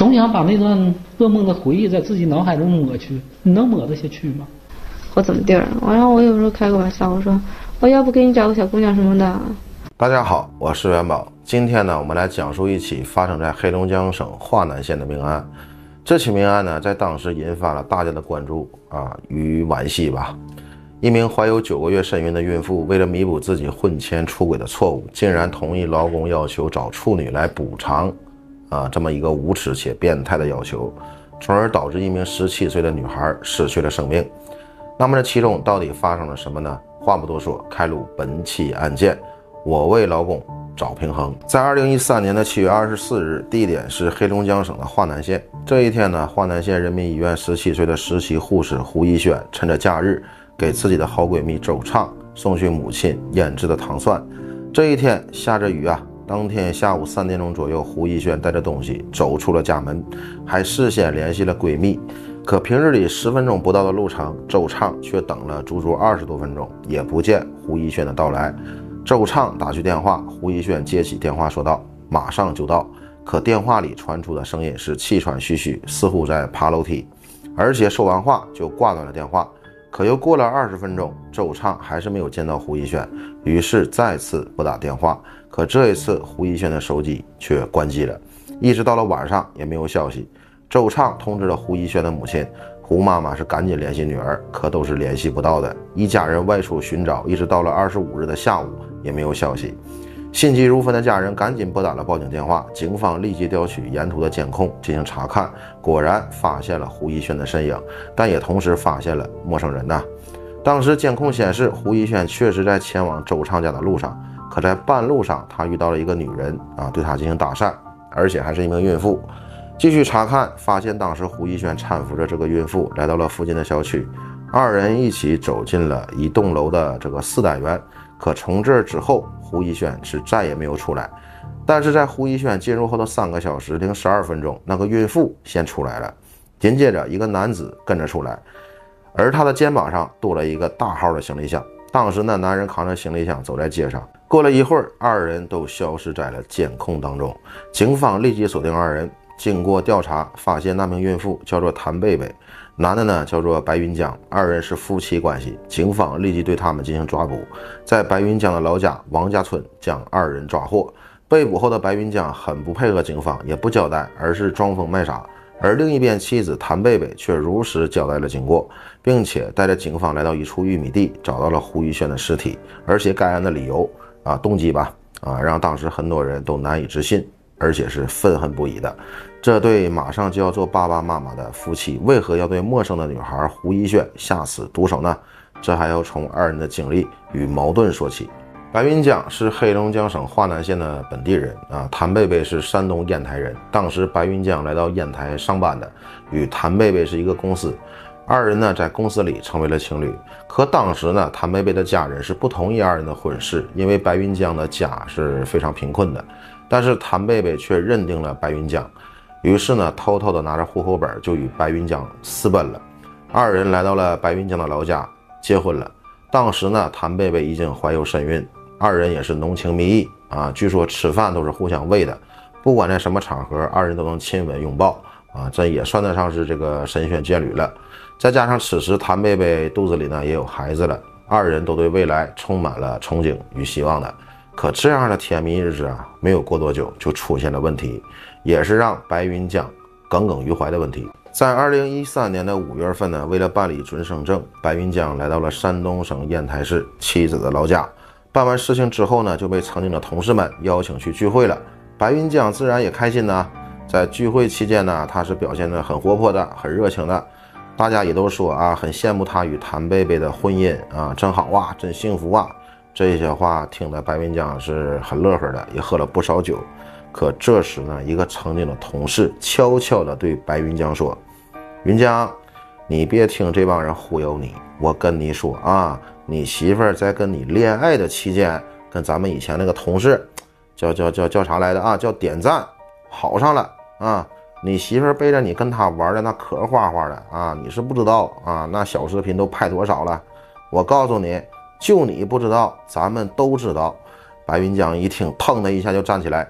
总想把那段噩梦的回忆在自己脑海中抹去，你能抹得下去吗？ 我怎么地儿？然后我有时候开个玩笑，我说我要不给你找个小姑娘什么的。 大家好，我是元宝。今天呢，我们来讲述一起发生在黑龙江省华南县的命案。这起命案呢，在当时引发了大家的关注与惋惜吧。一名怀有9个月身孕的孕妇，为了弥补自己婚前出轨的错误，竟然同意老公要求找处女来补偿这么一个无耻且变态的要求，从而导致一名17岁的女孩失去了生命。那么这其中到底发生了什么呢？话不多说，开录本期案件，我为老公找平衡。在2013年的7月24日，地点是黑龙江省的华南县。这一天呢，华南县人民医院17岁的实习护士胡一轩趁着假日，给自己的好闺蜜周畅送去母亲腌制的糖蒜。这一天下着雨当天下午3点钟左右，胡一轩带着东西走出了家门，还事先联系了闺蜜。可平日里10分钟不到的路程，周畅却等了足足20多分钟，也不见胡一轩的到来。周畅打去电话，胡一轩接起电话说道：“马上就到。”可电话里传出的声音是气喘吁吁，似乎在爬楼梯，而且说完话就挂断了电话。可又过了20分钟，周畅还是没有见到胡一轩，于是再次拨打电话。可这一次胡一轩的手机却关机了，一直到了晚上也没有消息。周畅通知了胡一轩的母亲，胡妈妈是赶紧联系女儿，可都是联系不到的。一家人外出寻找，一直到了25日的下午也没有消息。心急如焚的家人赶紧拨打了报警电话，警方立即调取沿途的监控进行查看，果然发现了胡一轩的身影，但也同时发现了陌生人当时监控显示，胡一轩确实在前往周畅家的路上，可在半路上他遇到了一个女人对他进行搭讪，而且还是一名孕妇。继续查看，发现当时胡一轩搀扶着这个孕妇来到了附近的小区，二人一起走进了一栋楼的这个4单元。可从这之后，胡一轩是再也没有出来。但是在胡一轩进入后的3个小时零12分钟，那个孕妇先出来了，紧接着一个男子跟着出来，而他的肩膀上多了一个大号的行李箱。当时那男人扛着行李箱走在街上，过了一会儿，二人都消失在了监控当中。警方立即锁定二人，经过调查发现那名孕妇叫做谭贝贝，男的呢叫做白云江，二人是夫妻关系。警方立即对他们进行抓捕，在白云江的老家王家村将二人抓获。被捕后的白云江很不配合警方，也不交代，而是装疯卖傻。而另一边妻子谭贝贝却如实交代了经过，并且带着警方来到一处玉米地，找到了胡一轩的尸体。而且该案的理由动机吧让当时很多人都难以置信，而且是愤恨不已的。这对马上就要做爸爸妈妈的夫妻，为何要对陌生的女孩胡一轩下此毒手呢？这还要从二人的经历与矛盾说起。白云江是黑龙江省华南县的本地人谭贝贝是山东烟台人。当时白云江来到烟台上班的，与谭贝贝是一个公司，二人呢在公司里成为了情侣。可当时呢，谭贝贝的家人是不同意二人的婚事，因为白云江的家是非常贫困的。但是谭贝贝却认定了白云江，于是呢偷偷的拿着户口本就与白云江私奔了。二人来到了白云江的老家结婚了。当时呢，谭贝贝已经怀有身孕，二人也是浓情蜜意据说吃饭都是互相喂的，不管在什么场合，二人都能亲吻拥抱这也算得上是这个神仙眷侣了。再加上此时谭贝贝肚子里呢也有孩子了，二人都对未来充满了憧憬与希望的。可这样的甜蜜日子没有过多久就出现了问题，也是让白云江耿耿于怀的问题。在2013年的5月份呢，为了办理准生证，白云江来到了山东省烟台市妻子的老家。办完事情之后呢，就被曾经的同事们邀请去聚会了。白云江自然也开心在聚会期间呢，他是表现得很活泼的，很热情的。大家也都说很羡慕他与谭贝贝的婚姻真好真幸福这些话听得白云江是很乐呵的，也喝了不少酒。可这时呢，一个曾经的同事悄悄地对白云江说：“云江，你别听这帮人忽悠你，我跟你说你媳妇儿在跟你恋爱的期间，跟咱们以前那个同事叫啥来的叫点赞好上了你媳妇儿背着你跟他玩的那可花花的你是不知道那小视频都拍多少了。我告诉你，就你不知道，咱们都知道。”白云江一听，腾的一下就站起来：“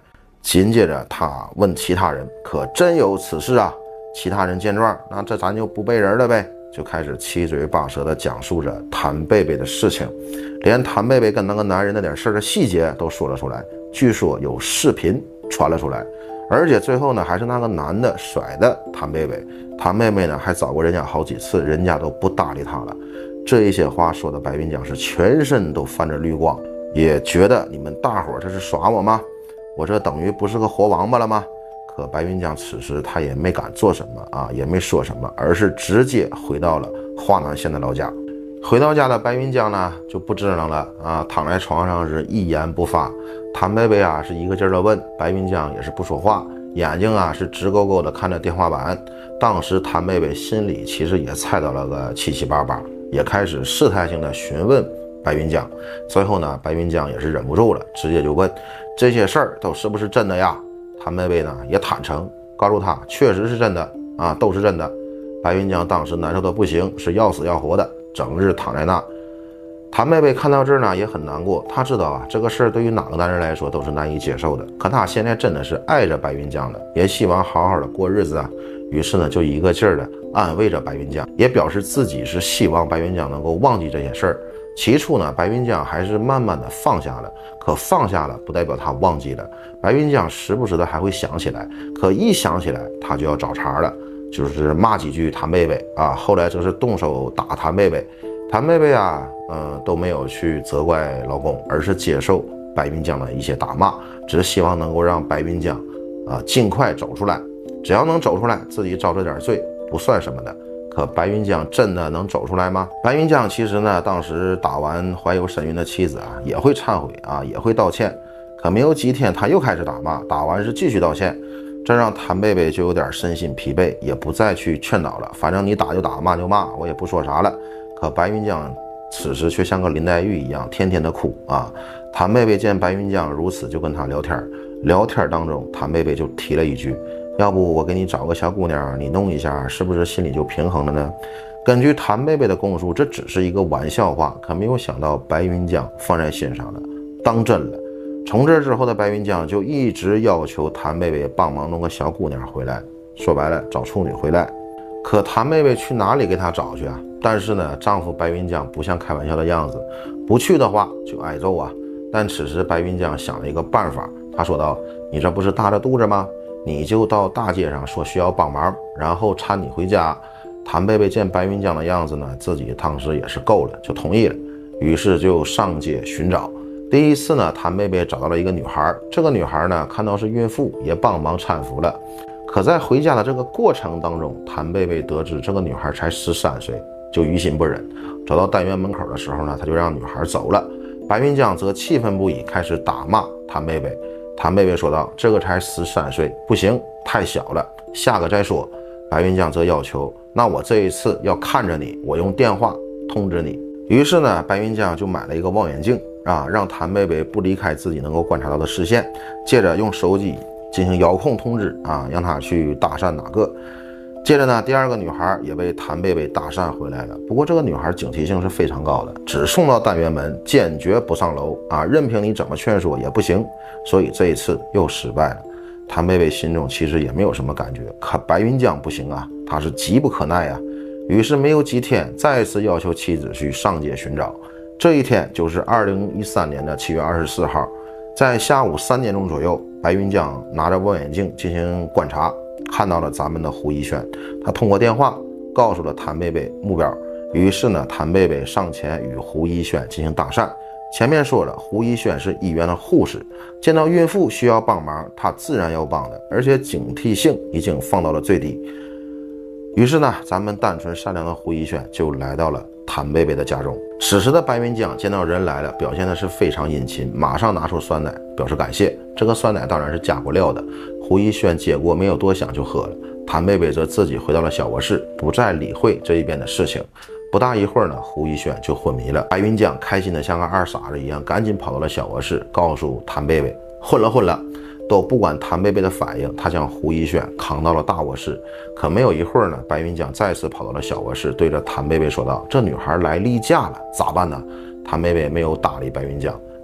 紧接着他问其他人：“可真有此事啊？”其他人见状，那这咱就不背人了呗，就开始七嘴八舌地讲述着谭贝贝的事情，连谭贝贝跟那个男人那点事儿的细节都说了出来。据说有视频传了出来，而且最后呢，还是那个男的甩的谭贝贝，谭贝贝呢还找过人家好几次，人家都不搭理他了。这一些话说的白云江是全身都泛着绿光，也觉得你们大伙这是耍我吗？我这等于不是个活王八了吗？可白云江此时他也没敢做什么啊，也没说什么，而是直接回到了华南县的老家。回到家的白云江呢就不支棱了啊，躺在床上是一言不发。谭贝贝啊是一个劲儿的问，白云江也是不说话，眼睛啊是直勾勾的看着天花板。当时谭贝贝心里其实也猜到了个七七八八，也开始试探性的询问白云江。最后呢，白云江也是忍不住了，直接就问：“这些事儿都是不是真的呀？”谭贝贝呢也坦诚，告诉他确实是真的啊，都是真的。白云江当时难受的不行，是要死要活的，整日躺在那。谭贝贝看到这儿呢也很难过，他知道啊这个事儿对于哪个男人来说都是难以接受的，可他现在真的是爱着白云江的，也希望好好的过日子啊。于是呢就一个劲儿的安慰着白云江，也表示自己是希望白云江能够忘记这些事儿。起初呢，白云江还是慢慢的放下了，可放下了不代表他忘记了。白云江时不时的还会想起来，可一想起来他就要找茬了，就是骂几句谭贝贝啊，后来则是动手打谭贝贝。谭贝贝啊，都没有去责怪老公，而是接受白云江的一些打骂，只希望能够让白云江尽快走出来，只要能走出来，自己遭这点罪不算什么的。可白云江真的能走出来吗？白云江其实呢，当时打完怀有身孕的妻子啊，也会忏悔啊，也会道歉。可没有几天，他又开始打骂，打完是继续道歉，这让谭贝贝就有点身心疲惫，也不再去劝导了。反正你打就打，骂就骂，我也不说啥了。可白云江此时却像个林黛玉一样，天天的哭啊。谭贝贝见白云江如此，就跟他聊天。聊天当中，谭贝贝就提了一句：“要不我给你找个小姑娘，你弄一下，是不是心里就平衡了呢？”根据谭贝贝的供述，这只是一个玩笑话，可没有想到白云江放在心上了，当真了。从这之后的白云江就一直要求谭贝贝帮忙弄个小姑娘回来，说白了找处女回来。可谭贝贝去哪里给他找去啊？但是呢，丈夫白云江不像开玩笑的样子，不去的话就挨揍啊。但此时白云江想了一个办法，他说道：“你这不是大着肚子吗？你就到大街上说需要帮忙，然后搀你回家。”谭贝贝见白云江的样子呢，自己当时也是够了，就同意了。于是就上街寻找。第一次呢，谭贝贝找到了一个女孩，这个女孩呢看到是孕妇，也帮忙搀扶了。可在回家的这个过程当中，谭贝贝得知这个女孩才13岁，就于心不忍。找到单元门口的时候呢，他就让女孩走了。白云江则气愤不已，开始打骂谭贝贝。谭贝贝说道：“这个才13岁，不行，太小了，下个再说。”白云江则要求：“那我这一次要看着你，我用电话通知你。”于是呢，白云江就买了一个望远镜啊，让谭贝贝不离开自己能够观察到的视线，接着用手机进行遥控通知啊，让他去搭讪哪个。接着呢，第二个女孩也被谭贝贝搭讪回来了。不过这个女孩警惕性是非常高的，只送到单元门，坚决不上楼啊，任凭你怎么劝说也不行。所以这一次又失败了。谭贝贝心中其实也没有什么感觉，可白云江不行啊，他是急不可耐啊。于是没有几天，再次要求妻子去上街寻找。这一天就是2013年的7月24号，在下午3点钟左右，白云江拿着望远镜进行观察，看到了咱们的胡一轩。他通过电话告诉了谭贝贝目标。于是呢，谭贝贝上前与胡一轩进行搭讪。前面说了，胡一轩是医院的护士，见到孕妇需要帮忙，他自然要帮的，而且警惕性已经放到了最低。于是呢，咱们单纯善良的胡一轩就来到了谭贝贝的家中。此时的白云江见到人来了，表现的是非常殷勤，马上拿出酸奶表示感谢。这个酸奶当然是加过料的，胡一轩接过没有多想就喝了。谭贝贝则自己回到了小卧室，不再理会这一边的事情。不大一会儿呢，胡一轩就昏迷了。白云江开心的像个二傻子一样，赶紧跑到了小卧室，告诉谭贝贝混了。都不管谭贝贝的反应，他将胡一轩扛到了大卧室。可没有一会儿呢，白云江再次跑到了小卧室，对着谭贝贝说道：“这女孩来例假了，咋办呢？”谭贝贝没有搭理白云江，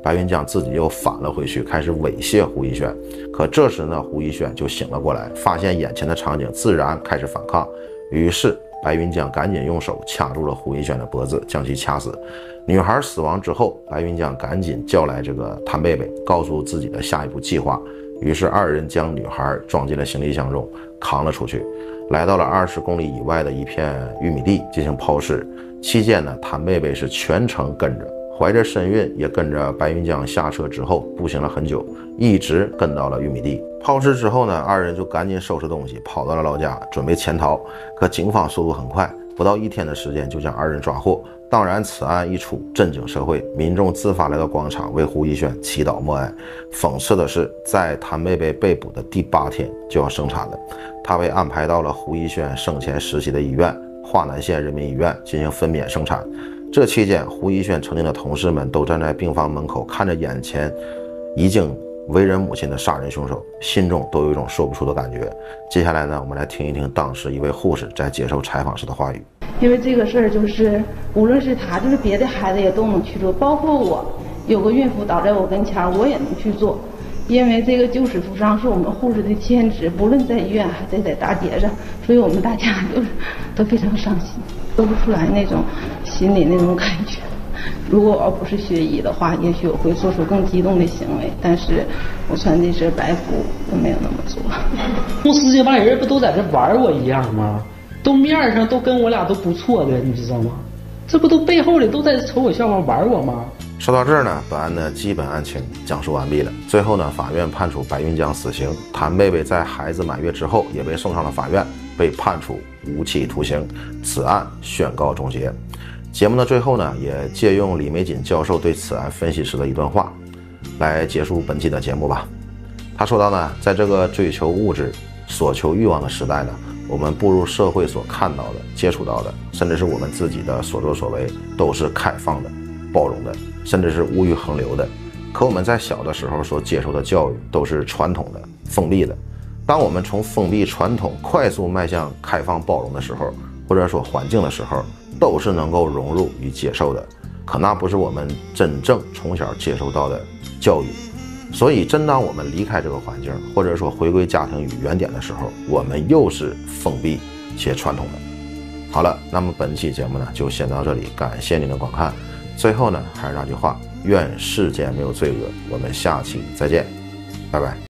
白云江自己又返了回去，开始猥亵胡一轩。可这时呢，胡一轩就醒了过来，发现眼前的场景，自然开始反抗。于是白云江赶紧用手掐住了胡一轩的脖子，将其掐死。女孩死亡之后，白云江赶紧叫来这个谭贝贝，告诉自己的下一步计划。于是二人将女孩装进了行李箱中，扛了出去，来到了20公里以外的一片玉米地进行抛尸。期间呢，谭贝贝是全程跟着，怀着身孕也跟着白云江下车之后步行了很久，一直跟到了玉米地。抛尸之后呢，二人就赶紧收拾东西跑到了老家，准备潜逃。可警方速度很快，不到1天的时间就将二人抓获。当然此案一出，震惊社会，民众自发来到广场为胡一轩祈祷默哀。讽刺的是，在谭贝贝被捕的第8天就要生产了，他被安排到了胡一轩生前实习的医院华南县人民医院进行分娩生产。这期间，胡一轩曾经的同事们都站在病房门口，看着眼前已经为人母亲的杀人凶手，心中都有一种说不出的感觉。接下来呢，我们来听一听当时一位护士在接受采访时的话语。 因为这个事儿就是无论是他，就是别的孩子也都能去做，包括我有个孕妇倒在我跟前，我也能去做。因为这个救死扶伤是我们护士的天职，不论在医院还是在大街上，所以我们大家都非常伤心，说不出来那种心里那种感觉。如果我要不是学医的话，也许我会做出更激动的行为，但是我穿的是白服，我没有那么做。 公司这帮人不都在这玩我一样吗？都面上都跟我俩都不错的，你知道吗？这不都背后里都在瞅我笑话玩我吗？ 说到这儿呢，本案的基本案情讲述完毕了。最后呢，法院判处白云江死刑，谭贝贝在孩子满月之后也被送上了法院，被判处无期徒刑，此案宣告终结。节目的最后呢，也借用李玫瑾教授对此案分析时的一段话来结束本期的节目吧。他说到呢，在这个追求物质、所求欲望的时代呢，我们步入社会所看到的、接触到的，甚至是我们自己的所作所为，都是开放的、包容的，甚至是无欲横流的。可我们在小的时候所接受的教育都是传统的、封闭的。当我们从封闭传统快速迈向开放包容的时候，或者说环境的时候，都是能够融入与接受的。可那不是我们真正从小接受到的教育。所以真当我们离开这个环境，或者说回归家庭与原点的时候，我们又是封闭且传统的。好了，那么本期节目呢就先到这里，感谢您的观看。最后呢，还是那句话，愿世间没有罪恶。我们下期再见，拜拜。